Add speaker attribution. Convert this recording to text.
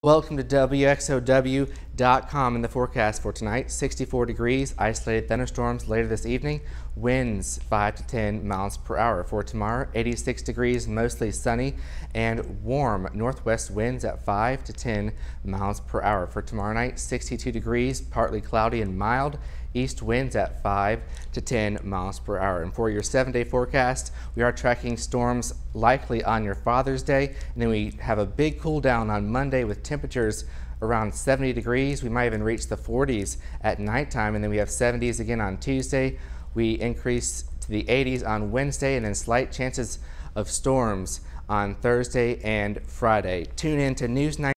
Speaker 1: Welcome to WXOW.com and the forecast for tonight. 64 degrees, isolated thunderstorms later this evening, winds 5 to 10 miles per hour. For tomorrow, 86 degrees, mostly sunny and warm. Northwest winds at 5 to 10 miles per hour. For tomorrow night, 62 degrees, partly cloudy and mild. East winds at 5 to 10 miles per hour. And for your 7-day forecast, we are tracking storms likely on your Father's Day. And then we have a big cool down on Monday with temperatures around 70 degrees. We might even reach the 40s at nighttime. And then we have 70s again on Tuesday. We increase to the 80s on Wednesday, and then slight chances of storms on Thursday and Friday. Tune in to News 9.